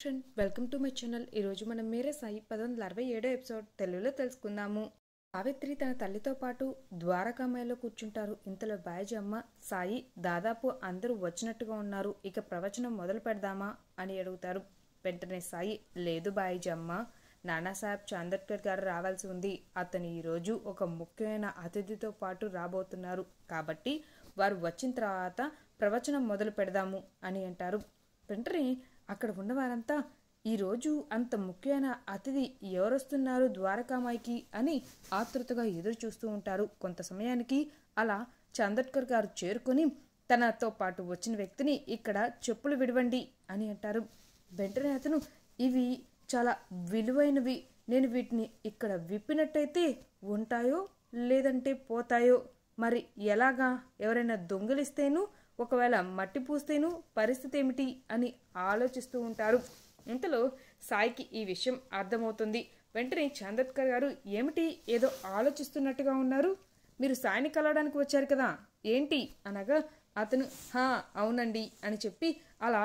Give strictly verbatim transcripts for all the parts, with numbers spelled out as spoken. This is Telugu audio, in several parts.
Welcome to my channel. ఈరోజు మనం మేరే సాయి పదొందల అరవై ఏడో ఎపిసోడ్ తెలుగులో తెలుసుకుందాము. సావిత్రి తన తల్లితో పాటు ద్వారకామాయిలో కూర్చుంటారు. ఇంతలో బాయజీ అమ్మ, సాయి దాదాపు అందరూ వచ్చినట్టుగా ఉన్నారు, ఇక ప్రవచనం మొదలు పెడదామా అని అడుగుతారు. వెంటనే సాయి, లేదు బాయజీ అమ్మ, నానాసాహెబ్ చాందోర్కర్ గారు రావాల్సి ఉంది. అతను ఈరోజు ఒక ముఖ్యమైన అతిథితో పాటు రాబోతున్నారు, కాబట్టి వారు వచ్చిన తర్వాత ప్రవచనం మొదలు పెడదాము అని అంటారు. వెంటనే అక్కడ ఉన్నవారంతా, ఈరోజు అంత ముఖ్యమైన అతిథి ఎవరొస్తున్నారు ద్వారకామాయికి అని ఆతృతగా ఎదురు చూస్తూ ఉంటారు. కొంత సమయానికి అలా చాందోర్కర్ గారు చేరుకొని తనతో పాటు వచ్చిన వ్యక్తిని, ఇక్కడ చెప్పులు విడవండి అని అంటారు. వెంటనే అతను, ఇవి చాలా విలువైనవి, నేను వీటిని ఇక్కడ విప్పినట్టయితే ఉంటాయో లేదంటే పోతాయో, మరి ఎలాగా, ఎవరైనా దొంగిలిస్తేను, ఒకవేళ మట్టి పూస్తేను పరిస్థితి ఏమిటి అని ఆలోచిస్తూ ఉంటారు. ఇంతలో సాయికి ఈ విషయం అర్థమవుతుంది. వెంటనే చాందోర్కర్ గారు, ఏమిటి ఏదో ఆలోచిస్తున్నట్టుగా ఉన్నారు, మీరు సాయిని కలవడానికి వచ్చారు కదా, ఏంటి అనగా అతను, హా అవునండి అని చెప్పి అలా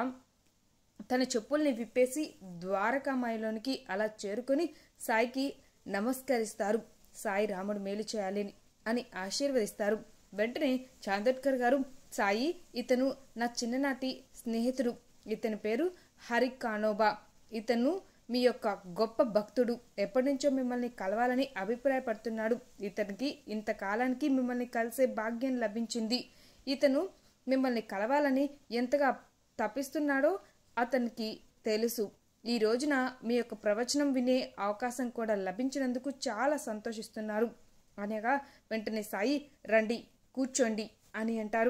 తన చెప్పుల్ని విప్పేసి ద్వారకామాయిలోనికి అలా చేరుకొని సాయికి నమస్కరిస్తారు. సాయి రాముడు మేలు చేయాలి అని ఆశీర్వదిస్తారు. వెంటనే చాందోర్కర్ గారు, సాయి, ఇతను నా చిన్ననాటి స్నేహితుడు, ఇతని పేరు హరి కానోబా, ఇతను మీ యొక్క గొప్ప భక్తుడు, ఎప్పటి నుంచో మిమ్మల్ని కలవాలని అభిప్రాయపడుతున్నాడు, ఇతనికి ఇంతకాలానికి మిమ్మల్ని కలిసే భాగ్యం లభించింది, ఇతను మిమ్మల్ని కలవాలని ఎంతగా తప్పిస్తున్నాడో అతనికి తెలుసు, ఈ రోజున మీ యొక్క ప్రవచనం వినే అవకాశం కూడా లభించినందుకు చాలా సంతోషిస్తున్నారు అనగా వెంటనే సాయి, రండి కూర్చోండి అని అంటారు.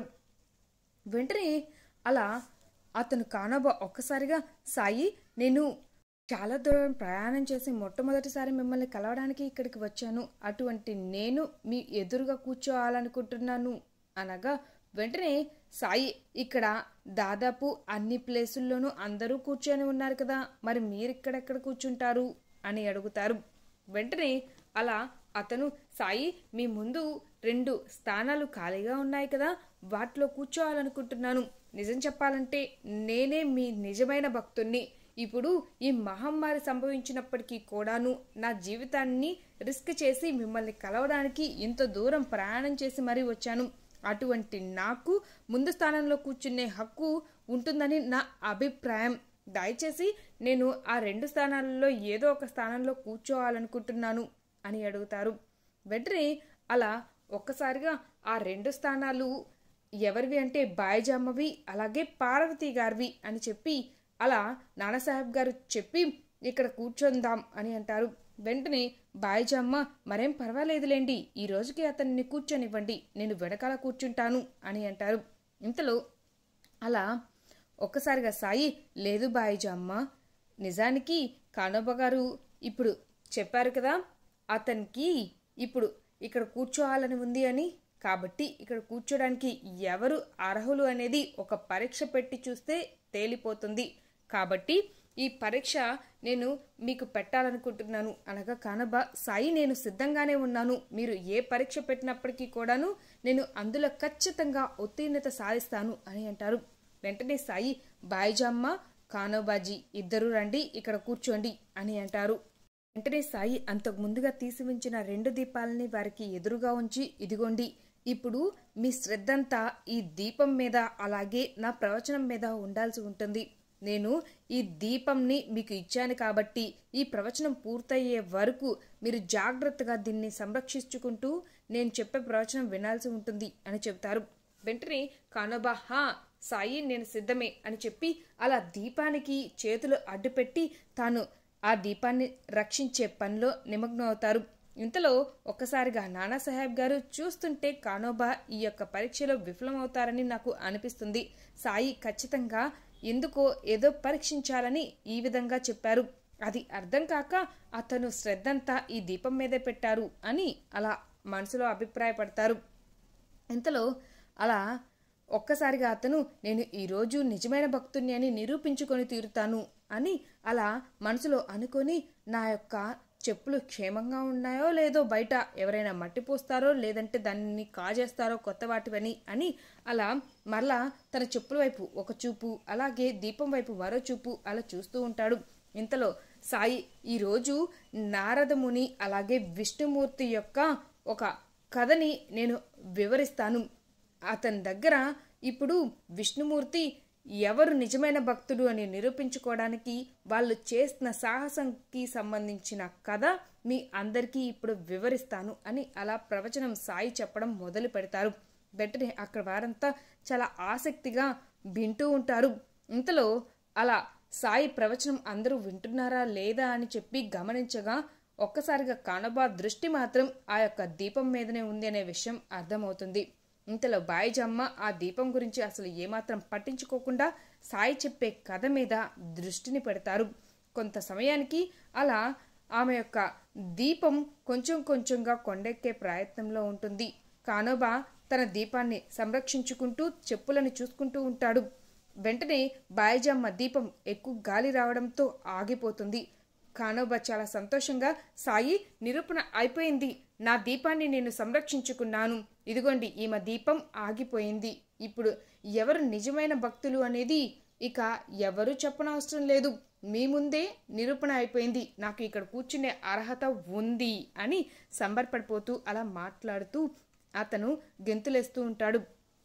వెంటనే అలా అతను కానోబా ఒక్కసారిగా, సాయి, నేను చాలా దూరం ప్రయాణం చేసి మొట్టమొదటిసారి మిమ్మల్ని కలవడానికి ఇక్కడికి వచ్చాను, అటువంటి నేను మీ ఎదురుగా కూర్చోవాలనుకుంటున్నాను అనగా వెంటనే సాయి, ఇక్కడ దాదాపు అన్ని ప్లేసుల్లోనూ అందరూ కూర్చొని ఉన్నారు కదా, మరి మీరు ఇక్కడెక్కడ కూర్చుంటారు అని అడుగుతారు. వెంటనే అలా అతను, సాయి, మీ ముందు రెండు స్థానాలు ఖాళీగా ఉన్నాయి కదా, వాటిలో కూర్చోవాలనుకుంటున్నాను, నిజం చెప్పాలంటే నేనే మీ నిజమైన భక్తుణ్ణి, ఇప్పుడు ఈ మహమ్మారి సంభవించినప్పటికీ కూడాను నా జీవితాన్ని రిస్క్ చేసి మిమ్మల్ని కలవడానికి ఇంత దూరం ప్రయాణం చేసి మరీ వచ్చాను, అటువంటి నాకు ముందు స్థానంలో కూర్చునే హక్కు ఉంటుందని నా అభిప్రాయం, దయచేసి నేను ఆ రెండు స్థానాలలో ఏదో ఒక స్థానంలో కూర్చోవాలనుకుంటున్నాను అని అడుగుతారు. వెంటనే అలా ఒక్కసారిగా ఆ రెండు స్థానాలు ఎవరివి అంటే బాయజీ అమ్మవి, అలాగే పార్వతి గారివి అని చెప్పి అలా నానాసాహెబ్ గారు చెప్పి, ఇక్కడ కూర్చొందాం అని అంటారు. వెంటనే బాయజీ అమ్మ, మరేం పర్వాలేదులేండి, ఈ రోజుకి అతన్ని కూర్చొనివ్వండి, నేను వెనకాల కూర్చుంటాను అని అంటారు. ఇంతలో అలా ఒక్కసారిగా సాయి, లేదు బాయజీ అమ్మ, నిజానికి కానోబా గారు ఇప్పుడు చెప్పారు కదా, అతనికి ఇప్పుడు ఇక్కడ కూర్చోవాలని ఉంది అని, కాబట్టి ఇక్కడ కూర్చోడానికి ఎవరు అర్హులు అనేది ఒక పరీక్ష పెట్టి చూస్తే తేలిపోతుంది, కాబట్టి ఈ పరీక్ష నేను మీకు పెట్టాలనుకుంటున్నాను అనగా కానోబా, సాయి, నేను సిద్ధంగానే ఉన్నాను, మీరు ఏ పరీక్ష పెట్టినప్పటికీ కూడాను నేను అందులో ఖచ్చితంగా ఉత్తీర్ణత సాధిస్తాను అని అంటారు. వెంటనే సాయి, బాయజీ అమ్మ, కానోబాజీ ఇద్దరు రండి, ఇక్కడ కూర్చోండి అని అంటారు. వెంటనే సాయి అంతకు ముందుగా తీసి ఉంచిన రెండు దీపాలని వారికి ఎదురుగా ఉంచి, ఇదిగోండి, ఇప్పుడు మీ శ్రద్ధంతా ఈ దీపం మీద అలాగే నా ప్రవచనం మీద ఉండాల్సి ఉంటుంది, నేను ఈ దీపంని మీకు ఇచ్చాను కాబట్టి ఈ ప్రవచనం పూర్తయ్యే వరకు మీరు జాగ్రత్తగా దీన్ని సంరక్షించుకుంటూ నేను చెప్పే ప్రవచనం వినాల్సి ఉంటుంది అని చెబుతారు. వెంటనే కానోబా, హా సాయి, నేను సిద్ధమే అని చెప్పి అలా దీపానికి చేతులు అడ్డుపెట్టి తాను ఆ దీపాన్ని రక్షించే పనిలో నిమగ్నం అవుతారు. ఇంతలో ఒక్కసారిగా నానాసాహెబ్ గారు, చూస్తుంటే కానోబా ఈ యొక్క పరీక్షలో విఫలమవుతారని నాకు అనిపిస్తుంది, సాయి ఖచ్చితంగా ఎందుకో ఏదో పరీక్షించాలని ఈ విధంగా చెప్పారు, అది అర్థం కాక అతను శ్రద్ధంతా ఈ దీపం మీదే పెట్టారు అని అలా మనసులో అభిప్రాయపడతారు. ఇంతలో అలా ఒక్కసారిగా అతను, నేను ఈరోజు నిజమైన భక్తుని అని నిరూపించుకొని తీరుతాను అని అలా మనసులో అనుకొని నా యొక్క చెప్పులు క్షేమంగా ఉన్నాయో లేదో, బయట ఎవరైనా మట్టి పోస్తారో లేదంటే దాన్ని కాజేస్తారో కొత్త వాటివని అని అలా మరలా తన చెప్పుల వైపు ఒక చూపు, అలాగే దీపం వైపు మరో చూపు అలా చూస్తూ ఉంటాడు. ఇంతలో సాయి, ఈరోజు నారదముని అలాగే విష్ణుమూర్తి యొక్క ఒక కథని నేను వివరిస్తాను. అతని దగ్గర ఇప్పుడు విష్ణుమూర్తి ఎవరు నిజమైన భక్తుడు అని నిరూపించుకోవడానికి వాళ్ళు చేసిన సాహసంకి సంబంధించిన కథ మీ అందరికీ ఇప్పుడు వివరిస్తాను అని అలా ప్రవచనం సాయి చెప్పడం మొదలు పెడతారు. వెంటనే అక్కడ వారంతా చాలా ఆసక్తిగా వింటూ ఉంటారు. ఇంతలో అలా సాయి ప్రవచనం అందరూ వింటున్నారా లేదా అని చెప్పి గమనించగా ఒక్కసారిగా కానోబా దృష్టి మాత్రం ఆ యొక్క దీపం మీదనే ఉంది అనే విషయం అర్థమవుతుంది. ఇంతలో బాయిజమ్మ ఆ దీపం గురించి అసలు ఏమాత్రం పట్టించుకోకుండా సాయి చెప్పే కథ మీద దృష్టిని పెడతారు. కొంత సమయానికి అలా ఆమె యొక్క దీపం కొంచెం కొంచెంగా కొండెక్కే ప్రయత్నంలో ఉంటుంది. కానోబా తన దీపాన్ని సంరక్షించుకుంటూ చెప్పులను చూసుకుంటూ ఉంటాడు. వెంటనే బాయిజమ్మ దీపం ఎక్కువ గాలి రావడంతో ఆగిపోతుంది. కానోబా చాలా సంతోషంగా, సాయి నిరూపణ అయిపోయింది, నా దీపాన్ని నేను సంరక్షించుకున్నాను, ఇదిగోండి ఈమె దీపం ఆగిపోయింది, ఇప్పుడు ఎవరు నిజమైన భక్తులు అనేది ఇక ఎవరు చెప్పనవసరం లేదు, మీ ముందే నిరూపణ అయిపోయింది, నాకు ఇక్కడ కూర్చునే అర్హత ఉంది అని సంబరపడిపోతూ అలా మాట్లాడుతూ అతను గెంతులేస్తూ ఉంటాడు.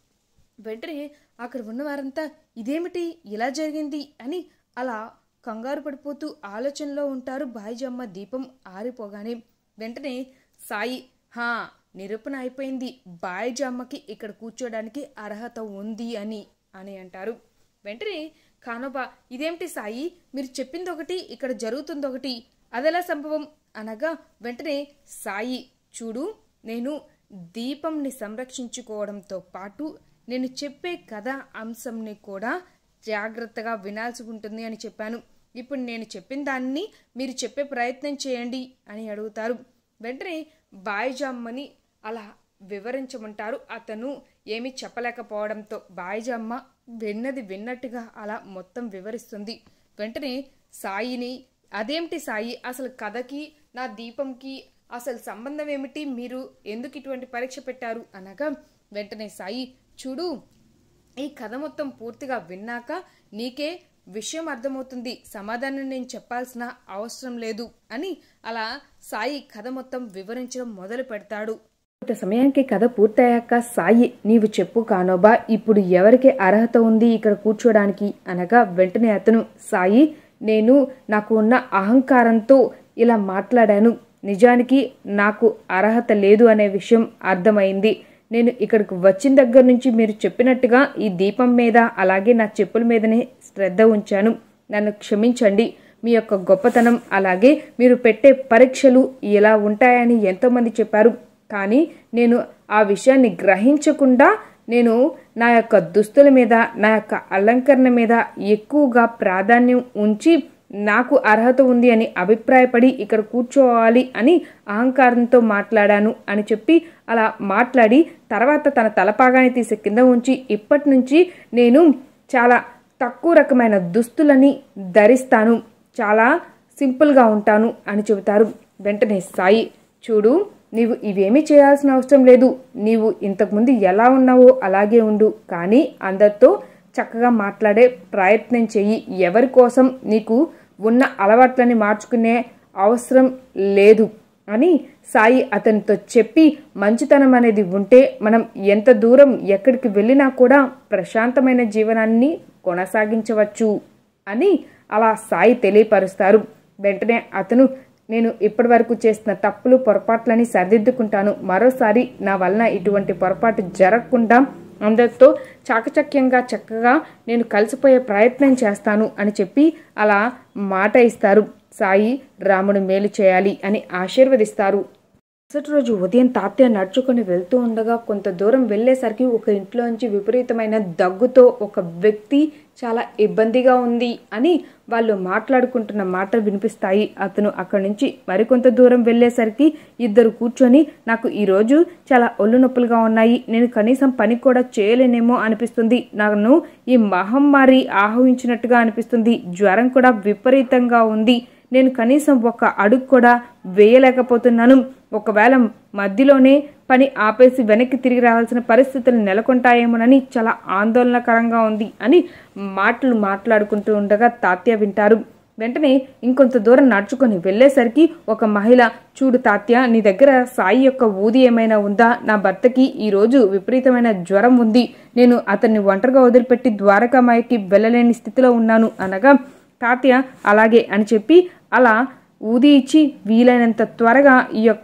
వెంటనే అక్కడ ఉన్నవారంతా ఇదేమిటి ఇలా జరిగింది అని అలా కంగారు పడిపోతూ ఆలోచనలో ఉంటారు. బాయిజమ్మ దీపం ఆరిపోగానే వెంటనే సాయి, హా నిరూపణ అయిపోయింది, బాయిజమ్మకి ఇక్కడ కూర్చోడానికి అర్హత ఉంది అని అని అంటారు. వెంటనే కానోబా, ఇదేమిటి సాయి, మీరు చెప్పింది ఒకటి ఇక్కడ జరుగుతుంది ఒకటి, అదెలా సంభవం అనగా వెంటనే సాయి, చూడు, నేను దీపంని సంరక్షించుకోవడంతో పాటు నేను చెప్పే కథ అంశంని కూడా జాగ్రత్తగా వినాల్సి ఉంటుంది అని చెప్పాను. ఇప్పుడు నేను చెప్పిన దాన్ని మీరు చెప్పే ప్రయత్నం చేయండి అని అడుగుతారు. వెంటనే బాయిజమ్మని అలా వివరించమంటారు. అతను ఏమీ చెప్పలేకపోవడంతో బాయిజమ్మ విన్నది విన్నట్టుగా అలా మొత్తం వివరిస్తుంది. వెంటనే సాయిని, అదేమిటి సాయి, అసలు కథకి నా దీపంకి అసలు సంబంధం ఏమిటి, మీరు ఎందుకు ఇటువంటి పరీక్ష పెట్టారు అనగా వెంటనే సాయి, చూడు, ఈ కథ మొత్తం పూర్తిగా విన్నాక నీకే విషయం అర్థమవుతుంది, సమాధానం నేను చెప్పాల్సిన అవసరం లేదు అని అలా సాయి కథ మొత్తం వివరించడం మొదలు పెడతాడు. కొంత సమయానికి కథ పూర్తయ్యాక సాయి, నీవు చెప్పు కానోబా, ఇప్పుడు ఎవరికి అర్హత ఉంది ఇక్కడ కూర్చోడానికి అనగా వెంటనే అతను, సాయి, నేను నాకు ఉన్న అహంకారంతో ఇలా మాట్లాడాను, నిజానికి నాకు అర్హత లేదు అనే విషయం అర్థమైంది. నేను ఇక్కడికి వచ్చిన దగ్గర నుంచి మీరు చెప్పినట్టుగా ఈ దీపం మీద అలాగే నా చెప్పుల మీదనే శ్రద్ధ ఉంచాను, నన్ను క్షమించండి. మీ యొక్క గొప్పతనం అలాగే మీరు పెట్టే పరీక్షలు ఇలా ఉంటాయని ఎంతోమంది చెప్పారు, కానీ నేను ఆ విషయాన్ని గ్రహించకుండా నేను నా యొక్క దుస్తుల మీద నా యొక్క అలంకరణ మీద ఎక్కువగా ప్రాధాన్యం ఉంచి నాకు అర్హత ఉంది అని అభిప్రాయపడి ఇక్కడ కూర్చోవాలి అని అహంకారంతో మాట్లాడాను అని చెప్పి అలా మాట్లాడి తర్వాత తన తలపాగాని తీసి కింద ఉంచి ఇప్పటి నుంచి నేను చాలా తక్కువ రకమైన దుస్తులని ధరిస్తాను, చాలా సింపుల్గా ఉంటాను అని చెబుతారు. వెంటనే సాయి, చూడు, నీవు ఇవేమీ చేయాల్సిన అవసరం లేదు, నీవు ఇంతకుముందు ఎలా ఉన్నావో అలాగే ఉండు, కానీ అందరితో చక్కగా మాట్లాడే ప్రయత్నం చెయ్యి, ఎవరి కోసం నీకు ఉన్న అలవాట్లని మార్చుకునే అవసరం లేదు అని సాయి అతనితో చెప్పి, మంచితనం అనేది ఉంటే మనం ఎంత దూరం ఎక్కడికి వెళ్ళినా కూడా ప్రశాంతమైన జీవనాన్ని కొనసాగించవచ్చు అని అలా సాయి తెలియపరుస్తారు. వెంటనే అతను, నేను ఇప్పటి వరకు చేసిన తప్పులు పొరపాట్లని సరిదిద్దుకుంటాను, మరోసారి నా వలన ఇటువంటి పొరపాటు జరగకుండా అందరితో చాకచక్యంగా చక్కగా నేను కలిసిపోయే ప్రయత్నం చేస్తాను అని చెప్పి అలా మాట ఇస్తారు. సాయి రాముడు మేలు చేయాలి అని ఆశీర్వదిస్తారు. మరుసటి రోజు ఉదయం తాతయ్య నడుచుకొని వెళ్తూ ఉండగా కొంత దూరం వెళ్ళేసరికి ఒక ఇంట్లోంచి విపరీతమైన దగ్గుతో ఒక వ్యక్తి చాలా ఇబ్బందిగా ఉంది అని వాళ్ళు మాట్లాడుకుంటున్న మాటలు వినిపిస్తాయి. అతను అక్కడి నుంచి మరికొంత దూరం వెళ్ళేసరికి ఇద్దరు కూర్చొని, నాకు ఈరోజు చాలా ఒళ్ళు నొప్పులుగా ఉన్నాయి, నేను కనీసం పని కూడా చేయలేనేమో అనిపిస్తుంది, నన్ను ఈ మహమ్మారి ఆహ్వానించినట్టుగా అనిపిస్తుంది, జ్వరం కూడా విపరీతంగా ఉంది, నేను కనీసం ఒక అడుగు కూడా వేయలేకపోతున్నాను. ఒకవేళ మధ్యలోనే పని ఆపేసి వెనక్కి తిరిగి రావాల్సిన పరిస్థితులు నెలకొంటాయేమోనని చాలా ఆందోళనకరంగా ఉంది అని మాటలు మాట్లాడుకుంటూ ఉండగా తాత్య వింటారు. వెంటనే ఇంకొంత దూరం నడుచుకొని వెళ్ళేసరికి ఒక మహిళ, చూడు తాత్య, నీ దగ్గర సాయి యొక్క ఊది ఏమైనా ఉందా? నా భర్తకి ఈరోజు విపరీతమైన జ్వరం ఉంది. నేను అతన్ని ఒంటరిగా వదిలిపెట్టి ద్వారకామాయికి వెళ్ళలేని స్థితిలో ఉన్నాను అనగా, తాత్య అలాగే అని చెప్పి అలా ఊది ఇచ్చి వీలైనంత త్వరగా ఈ యొక్క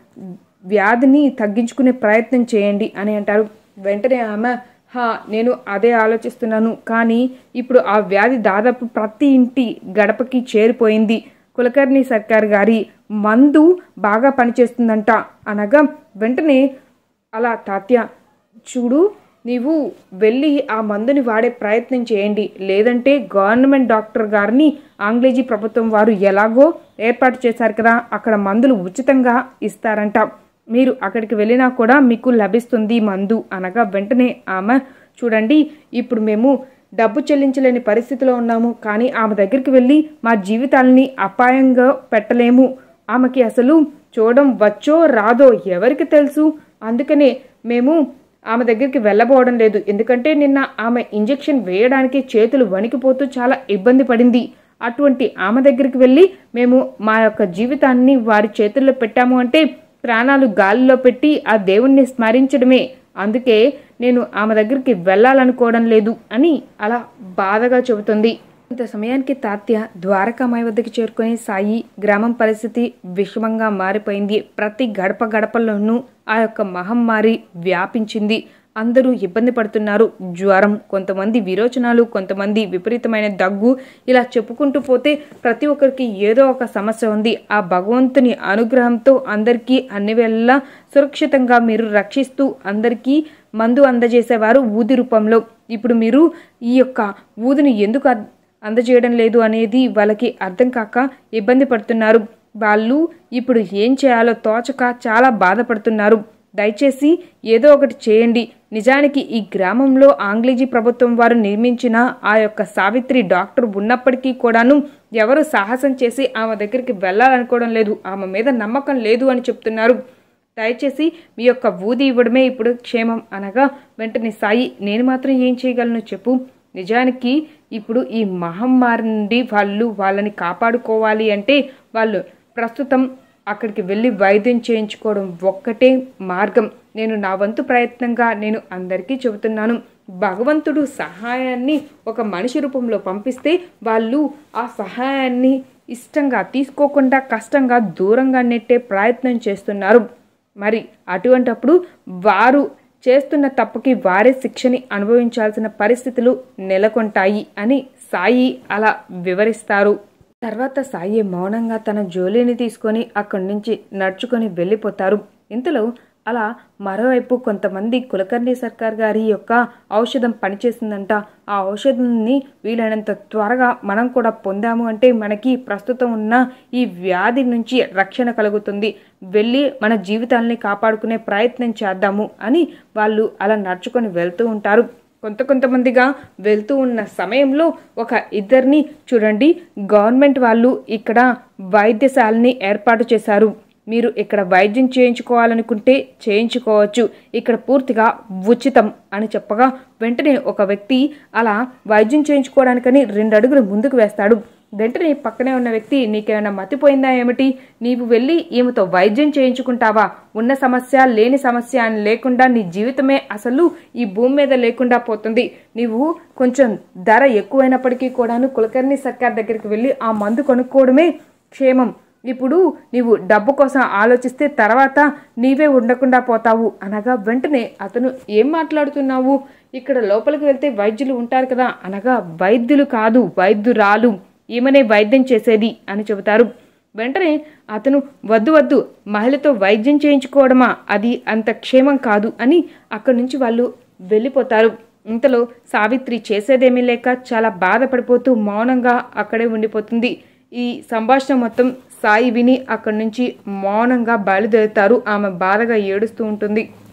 వ్యాధిని తగ్గించుకునే ప్రయత్నం చేయండి అని అంటారు. వెంటనే ఆమె, హా నేను అదే ఆలోచిస్తున్నాను, కానీ ఇప్పుడు ఆ వ్యాధి దాదాపు ప్రతి ఇంటి గడపకి చేరిపోయింది. కులకర్ణి సర్కార్ గారి మందు బాగా పనిచేస్తుందంట అనగా, వెంటనే అలా తాత్య, చూడు నీవు వెళ్ళి ఆ మందుని వాడే ప్రయత్నం చేయండి, లేదంటే గవర్నమెంట్ డాక్టర్ గారిని ఆంగ్లేజీ ప్రభుత్వం వారు ఎలాగో ఏర్పాటు చేశారు కదా, అక్కడ మందులు ఉచితంగా ఇస్తారంట, మీరు అక్కడికి వెళ్ళినా కూడా మీకు లభిస్తుంది మందు అనగా, వెంటనే ఆమె, చూడండి ఇప్పుడు మేము డబ్బు చెల్లించలేని పరిస్థితిలో ఉన్నాము, కానీ ఆమె దగ్గరికి వెళ్ళి మా జీవితాలని అపాయంగా పెట్టలేము, ఆమెకి అసలు చూడడం వచ్చో రాదో ఎవరికి తెలుసు, అందుకనే మేము ఆమె దగ్గరికి వెళ్ళబోవడం లేదు. ఎందుకంటే నిన్న ఆమె ఇంజెక్షన్ వేయడానికి చేతులు వణికిపోతూ చాలా ఇబ్బంది పడింది. అటువంటి ఆమె దగ్గరికి వెళ్ళి మేము మా యొక్క జీవితాన్ని వారి చేతుల్లో పెట్టాము అంటే ప్రాణాలు గాలిలో పెట్టి ఆ దేవుణ్ణి స్మరించడమే. అందుకే నేను ఆమె దగ్గరికి వెళ్ళాలనుకోవడం లేదు అని అలా బాధగా చెబుతుంది. ఇంత సమయానికి తాత్య ద్వారకామాయి వద్దకు చేరుకుని సాయి గ్రామం పరిస్థితి విషమంగా మారిపోయింది. ప్రతి గడప గడపల్లోనూ ఆ యొక్క మహమ్మారి వ్యాపించింది. అందరూ ఇబ్బంది పడుతున్నారు. జ్వరం, కొంతమంది విరోచనాలు, కొంతమంది విపరీతమైన దగ్గు, ఇలా చెప్పుకుంటూ పోతే ప్రతి ఒక్కరికి ఏదో ఒక సమస్య ఉంది. ఆ భగవంతుని అనుగ్రహంతో అందరికీ అన్ని వేళలా సురక్షితంగా మీరు రక్షిస్తూ అందరికీ మందు అందజేసేవారు ఊది రూపంలో. ఇప్పుడు మీరు ఈ యొక్క ఊదిని ఎందుకు అందజేయడం లేదు అనేది వాళ్ళకి అర్థం కాక ఇబ్బంది పడుతున్నారు. వాళ్ళు ఇప్పుడు ఏం చేయాలో తోచక చాలా బాధపడుతున్నారు. దయచేసి ఏదో ఒకటి చేయండి. నిజానికి ఈ గ్రామంలో ఆంగ్లేజీ ప్రభుత్వం వారు నిర్మించిన ఆ యొక్క సావిత్రి డాక్టర్ ఉన్నప్పటికీ కూడాను ఎవరు సాహసం చేసి ఆమె దగ్గరికి వెళ్ళాలనుకోవడం లేదు, ఆమె మీద నమ్మకం లేదు అని చెప్తున్నారు. దయచేసి మీ యొక్క ఊది ఇవ్వడమే ఇప్పుడు క్షేమం అనగా, వెంటనే సాయి, నేను మాత్రం ఏం చేయగలను చెప్పు, నిజానికి ఇప్పుడు ఈ మహమ్మారి నుండి వాళ్ళు వాళ్ళని కాపాడుకోవాలి అంటే వాళ్ళు ప్రస్తుతం అక్కడికి వెళ్ళి వైద్యం చేయించుకోవడం ఒక్కటే మార్గం. నేను నా వంతు ప్రయత్నంగా నేను అందరికీ చెబుతున్నాను, భగవంతుడు సహాయాన్ని ఒక మనిషి రూపంలో పంపిస్తే వాళ్ళు ఆ సహాయాన్ని ఇష్టంగా తీసుకోకుండా కష్టంగా దూరంగా నెట్టే ప్రయత్నం చేస్తున్నారు. మరి అటువంటప్పుడు వారు చేస్తున్న తప్పుకి వారే శిక్షని అనుభవించాల్సిన పరిస్థితులు నెలకొంటాయి అని సాయి అలా వివరిస్తారు. తర్వాత సాయి మౌనంగా తన జోలిని తీసుకొని అక్కడి నుంచి నడుచుకొని వెళ్ళిపోతారు. ఇంతలో అలా మరోవైపు కొంతమంది కులకర్ణి సర్కార్ గారి యొక్క ఔషధం పనిచేసిందంట. ఆ ఔషధాన్ని వీలైనంత త్వరగా మనం కూడా పొందాము అంటే మనకి ప్రస్తుతం ఉన్న ఈ వ్యాధి నుంచి రక్షణ కలుగుతుంది, వెళ్ళి మన జీవితాలని కాపాడుకునే ప్రయత్నం చేద్దాము అని వాళ్ళు అలా నడుచుకొని వెళ్తూ ఉంటారు. కొంత కొంతమందిగా వెళ్తూ ఉన్న సమయంలో ఒక ఇద్దరిని చూడండి, గవర్నమెంట్ వాళ్ళు ఇక్కడ వైద్యశాలని ఏర్పాటు చేశారు, మీరు ఇక్కడ వైద్యం చేయించుకోవాలనుకుంటే చేయించుకోవచ్చు, ఇక్కడ పూర్తిగా ఉచితం అని చెప్పగా వెంటనే ఒక వ్యక్తి అలా వైద్యం చేయించుకోవడానికని రెండు అడుగులు ముందుకు వేస్తాడు. వెంటనే పక్కనే ఉన్న వ్యక్తి, నీకేమైనా మతిపోయిందా ఏమిటి, నీవు వెళ్ళి ఈమెతో వైద్యం చేయించుకుంటావా, ఉన్న సమస్య లేని సమస్య అని లేకుండా నీ జీవితమే అసలు ఈ భూమి మీద లేకుండా పోతుంది, నీవు కొంచెం ధర ఎక్కువైనప్పటికీ కూడాను కులకర్ణి సర్కార్ దగ్గరికి వెళ్ళి ఆ మందు కొనుక్కోవడమే క్షేమం, ఇప్పుడు నీవు డబ్బు కోసం ఆలోచిస్తే తర్వాత నీవే ఉండకుండా పోతావు అనగా వెంటనే అతను, ఏం మాట్లాడుతున్నావు, ఇక్కడ లోపలికి వెళ్తే వైద్యులు ఉంటారు కదా అనగా, వైద్యులు కాదు వైద్యురాలు, ఈమెనే వైద్యం చేసేది అని చెబుతారు. వెంటనే అతను, వద్దు వద్దు, మహిళతో వైద్యం చేయించుకోవడమా, అది అంత క్షేమం కాదు అని అక్కడి నుంచి వాళ్ళు వెళ్ళిపోతారు. ఇంతలో సావిత్రి చేసేదేమీ లేక చాలా బాధపడిపోతూ మౌనంగా అక్కడే ఉండిపోతుంది. ఈ సంభాషణ మొత్తం సాయి విని అక్కడి నుంచి మౌనంగా బయలుదేరుతారు. ఆమె బాధగా ఏడుస్తూ ఉంటుంది.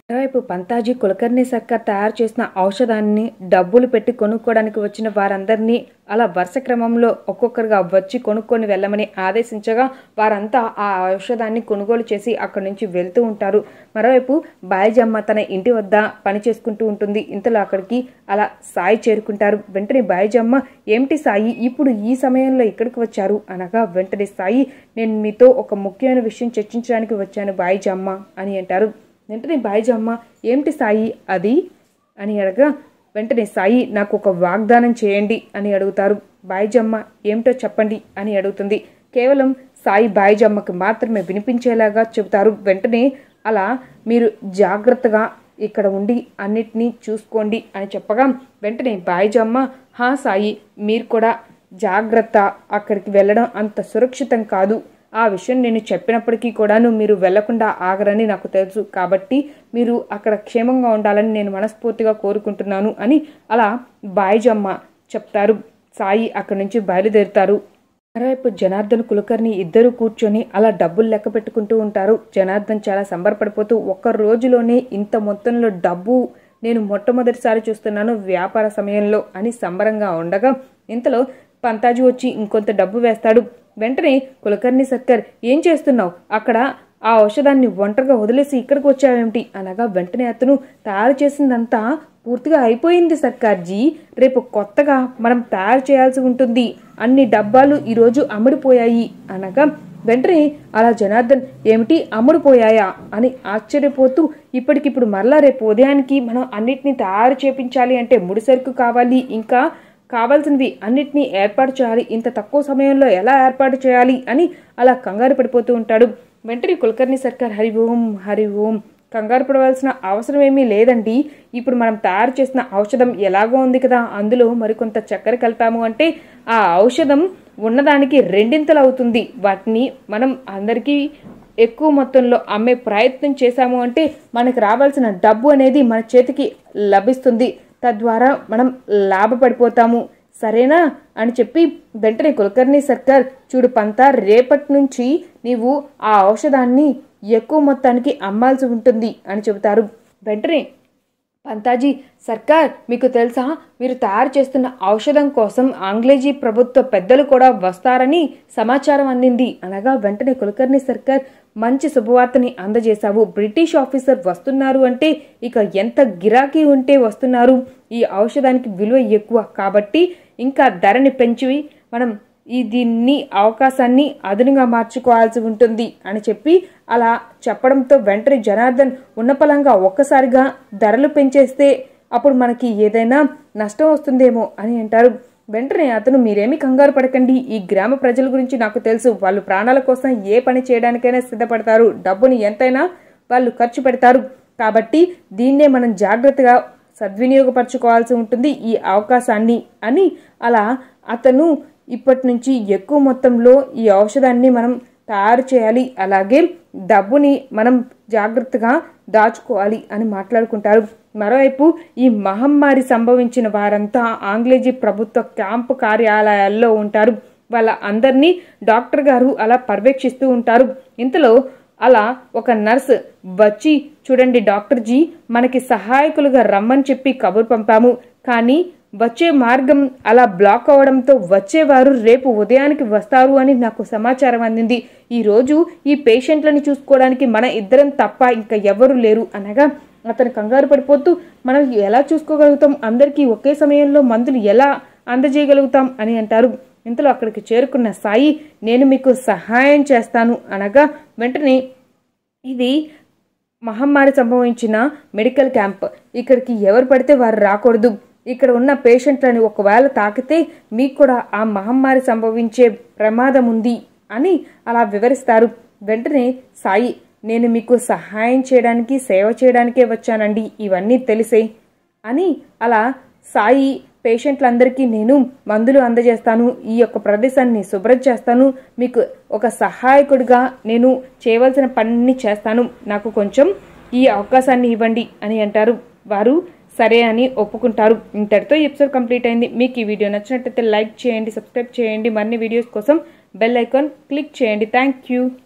మరోవైపు పంతాజీ కులకర్ణి సర్కార్ తయారు చేసిన ఔషధాన్ని డబ్బులు పెట్టి కొనుక్కోవడానికి వచ్చిన వారందరినీ అలా వరుస క్రమంలో ఒక్కొక్కరుగా వచ్చి కొనుక్కొని వెళ్ళమని ఆదేశించగా వారంతా ఆ ఔషధాన్ని కొనుగోలు చేసి అక్కడి నుంచి వెళ్తూ ఉంటారు. మరోవైపు బాయిజమ్మ తన ఇంటి వద్ద పని చేసుకుంటూ ఉంటుంది. ఇంతలో అక్కడికి అలా సాయి చేరుకుంటారు. వెంటనే బాయిజమ్మ, ఏమిటి సాయి ఇప్పుడు ఈ సమయంలో ఇక్కడికి వచ్చారు అనగా వెంటనే సాయి, నేను మీతో ఒక ముఖ్యమైన విషయం చర్చించడానికి వచ్చాను బాయిజమ్మ అని అంటారు. వెంటనే బాయిజమ్మ, ఏమిటి సాయి అది అని అడగా వెంటనే సాయి, నాకు ఒక వాగ్దానం చేయండి అని అడుగుతారు. బాయిజమ్మ, ఏమిటో చెప్పండి అని అడుగుతుంది. కేవలం సాయి బాయిజమ్మకి మాత్రమే వినిపించేలాగా చెబుతారు. వెంటనే అలా మీరు జాగ్రత్తగా ఇక్కడ ఉండి అన్నిటినీ చూసుకోండి అని చెప్పగా వెంటనే బాయిజమ్మ, హా సాయి, మీరు కూడా జాగ్రత్త, అక్కడికి వెళ్ళడం అంత సురక్షితం కాదు. ఆ విషయం నేను చెప్పినప్పటికీ కూడాను మీరు వెళ్లకుండా ఆగరని నాకు తెలుసు. కాబట్టి మీరు అక్కడ క్షేమంగా ఉండాలని నేను మనస్ఫూర్తిగా కోరుకుంటున్నాను అని అలా బాయిజమ్మ చెప్తారు. సాయి అక్కడి నుంచి బయలుదేరుతారు. మరోవైపు జనార్దన్ కులకర్ణి ఇద్దరు కూర్చొని అలా డబ్బులు లెక్క పెట్టుకుంటూ ఉంటారు. జనార్దన్ చాలా సంబరపడిపోతూ, ఒక్క రోజులోనే ఇంత మొత్తంలో డబ్బు నేను మొట్టమొదటిసారి చూస్తున్నాను వ్యాపార సమయంలో అని సంబరంగా ఉండగా ఇంతలో పంతాజీ వచ్చి ఇంకొంత డబ్బు వేస్తాడు. వెంటనే కులకర్ణి సర్కార్, ఏం చేస్తున్నావు అక్కడ? ఆ ఔషధాన్ని ఒంటరిగా వదిలేసి ఇక్కడికి వచ్చావేమిటి అనగా వెంటనే అతను, తయారు చేసిందంతా పూర్తిగా అయిపోయింది సర్కార్జీ, రేపు కొత్తగా మనం తయారు చేయాల్సి ఉంటుంది, అన్ని డబ్బాలు ఈరోజు అమ్ముడిపోయాయి అనగా వెంటనే అలా జనార్దన్, ఏమిటి అమ్ముడిపోయాయా అని ఆశ్చర్యపోతూ, ఇప్పటికిప్పుడు మరలా రేపు ఉదయానికి మనం అన్నిటినీ తయారు చేపించాలి అంటే ముడిసరుకు కావాలి, ఇంకా కావాల్సినవి అన్నిటినీ ఏర్పాటు చేయాలి, ఇంత తక్కువ సమయంలో ఎలా ఏర్పాటు చేయాలి అని అలా కంగారు పడిపోతూ ఉంటాడు. వెంటనే కులకర్ణి సర్కార్, హరి ఓం హరి ఓం, కంగారు పడవలసిన అవసరం ఏమీ లేదండి, ఇప్పుడు మనం తయారు చేసిన ఔషధం ఎలాగో ఉంది కదా, అందులో మరికొంత చక్కెర కలిపాము అంటే ఆ ఔషధం ఉన్నదానికి రెండింతలు అవుతుంది, వాటిని మనం అందరికీ ఎక్కువ మొత్తంలో అమ్మే ప్రయత్నం చేశాము అంటే మనకు రావాల్సిన డబ్బు అనేది మన చేతికి లభిస్తుంది, తద్వారా మనం లాభపడిపోతాము, సరేనా అని చెప్పి వెంటనే కులకర్ణి సర్కార్, చూడు పంతా, రేపటి నుంచి నీవు ఆ ఔషధాన్ని ఎక్కువ మొత్తానికి అమ్మాల్సి ఉంటుంది అని చెబుతారు. వెంటనే పంతాజీ, సర్కార్ మీకు తెలుసా, మీరు తయారు చేస్తున్న ఔషధం కోసం ఆంగ్లేజీ ప్రభుత్వ పెద్దలు కూడా వస్తారని సమాచారం అందింది అనగా వెంటనే కులకర్ణి సర్కార్, మంచి శుభవార్తని అందజేశావు, బ్రిటిష్ ఆఫీసర్ వస్తున్నారు అంటే ఇక ఎంత గిరాకీ ఉంటే వస్తున్నారు, ఈ ఔషధానికి విలువ ఎక్కువ కాబట్టి ఇంకా ధరని పెంచి మనం ఈ దీన్ని అవకాశాన్ని అదునుగా మార్చుకోవాల్సి ఉంటుంది అని చెప్పి అలా చెప్పడంతో వెంటనే జనార్దన్, ఉన్నపలంగా ఒక్కసారిగా ధరలు పెంచేస్తే అప్పుడు మనకి ఏదైనా నష్టం వస్తుందేమో అని అంటారు. వెంటనే అతను, మీరేమీ కంగారు పడకండి, ఈ గ్రామ ప్రజల గురించి నాకు తెలుసు, వాళ్ళు ప్రాణాల కోసం ఏ పని చేయడానికైనా సిద్ధపడతారు, డబ్బుని ఎంతైనా వాళ్ళు ఖర్చు పెడతారు, కాబట్టి దీన్నే మనం జాగ్రత్తగా సద్వినియోగపరచుకోవాల్సి ఉంటుంది ఈ అవకాశాన్ని అని అలా అతను ఇప్పటి నుంచి ఎక్కువ మొత్తంలో ఈ ఔషధాన్ని మనం తయారు చేయాలి, అలాగే డబ్బుని మనం జాగ్రత్తగా దాచుకోవాలి అని మాట్లాడుకుంటారు. మరోవైపు ఈ మహమ్మారి సంభవించిన వారంతా ఆంగ్లేజీ ప్రభుత్వ క్యాంపు కార్యాలయాల్లో ఉంటారు. వాళ్ళ అందరినీ డాక్టర్ గారు అలా పర్యవేక్షిస్తూ ఉంటారు. ఇంతలో అలా ఒక నర్స్ వచ్చి, చూడండి డాక్టర్జీ, మనకి సహాయకులుగా రమ్మని చెప్పి కబురు పంపాము, కానీ వచ్చే మార్గం అలా బ్లాక్ అవడంతో వచ్చేవారు రేపు ఉదయానికి వస్తారు అని నాకు సమాచారం అందింది, ఈరోజు ఈ పేషెంట్లని చూసుకోవడానికి మన ఇద్దరం తప్ప ఇంకా ఎవరు లేరు అనగా అతను కంగారు పడిపోతూ, మనం ఎలా చూసుకోగలుగుతాం, అందరికీ ఒకే సమయంలో మందులు ఎలా అందజేయగలుగుతాం అని అంటారు. ఇంతలో అక్కడికి చేరుకున్న సాయి, నేను మీకు సహాయం చేస్తాను అనగా వెంటనే, ఇది మహమ్మారి సంభవించిన మెడికల్ క్యాంప్, ఇక్కడికి ఎవరు పడితే వారు రాకూడదు, ఇక్కడ ఉన్న పేషెంట్లని ఒకవేళ తాకితే మీకు కూడా ఆ మహమ్మారి సంభవించే ప్రమాదం ఉంది అని అలా వివరిస్తారు. వెంటనే సాయి, నేను మీకు సహాయం చేయడానికి సేవ చేయడానికే వచ్చానండి, ఇవన్నీ తెలిసే అని అలా సాయి పేషెంట్లందరికీ నేను మందులు అందజేస్తాను, ఈ యొక్క ప్రదేశాన్ని శుభ్రం చేస్తాను, మీకు ఒక సహాయకుడిగా నేను చేయవలసిన పనిని చేస్తాను, నాకు కొంచెం ఈ అవకాశాన్ని ఇవ్వండి అని అంటారు. వారు సరే అని ఒప్పుకుంటారు. ఇంతటితో ఎపిసోడ్ కంప్లీట్ అయింది. మీకు ఈ వీడియో నచ్చినట్లయితే లైక్ చేయండి, సబ్స్క్రైబ్ చేయండి, మరిన్ని వీడియోస్ కోసం బెల్ ఐకాన్ క్లిక్ చేయండి. Thank you.